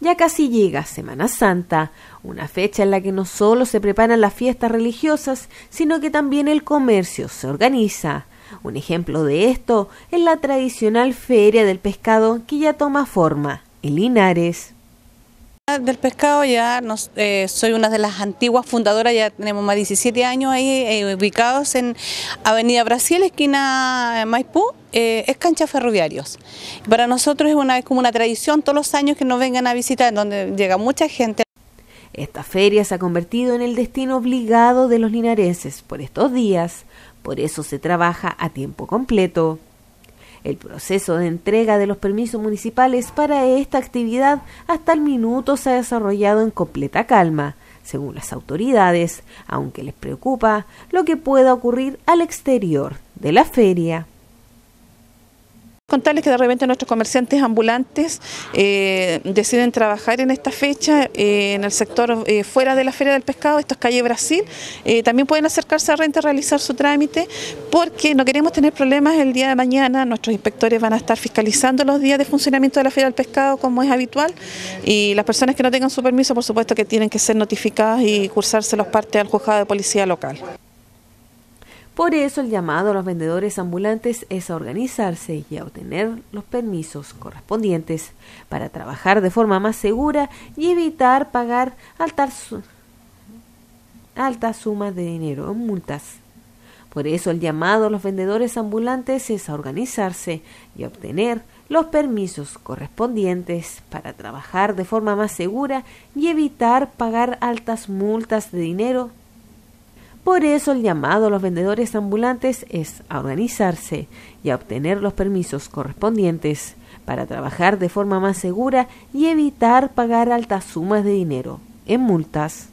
Ya casi llega Semana Santa, una fecha en la que no solo se preparan las fiestas religiosas, sino que también el comercio se organiza. Un ejemplo de esto es la tradicional Feria del Pescado que ya toma forma en Linares. Del pescado soy una de las antiguas fundadoras, ya tenemos más de 17 años ahí ubicados en Avenida Brasil, esquina Maipú, es cancha ferroviarios. Para nosotros es como una tradición todos los años que nos vengan a visitar, donde llega mucha gente. Esta feria se ha convertido en el destino obligado de los linarenses por estos días, por eso se trabaja a tiempo completo. El proceso de entrega de los permisos municipales para esta actividad hasta el minuto se ha desarrollado en completa calma, según las autoridades, aunque les preocupa lo que pueda ocurrir al exterior de la feria. Contarles que de repente nuestros comerciantes ambulantes deciden trabajar en esta fecha en el sector fuera de la Feria del Pescado, esto es calle Brasil, también pueden acercarse a Renta a realizar su trámite porque no queremos tener problemas el día de mañana. Nuestros inspectores van a estar fiscalizando los días de funcionamiento de la Feria del Pescado como es habitual, y las personas que no tengan su permiso por supuesto que tienen que ser notificadas y cursárselos parte al juzgado de policía local. Por eso el llamado a los vendedores ambulantes es a organizarse y a obtener los permisos correspondientes para trabajar de forma más segura y evitar pagar altas sumas de dinero en multas. Por eso el llamado a los vendedores ambulantes es a organizarse y a obtener los permisos correspondientes para trabajar de forma más segura y evitar pagar altas multas de dinero. Por eso el llamado a los vendedores ambulantes es a organizarse y a obtener los permisos correspondientes para trabajar de forma más segura y evitar pagar altas sumas de dinero en multas.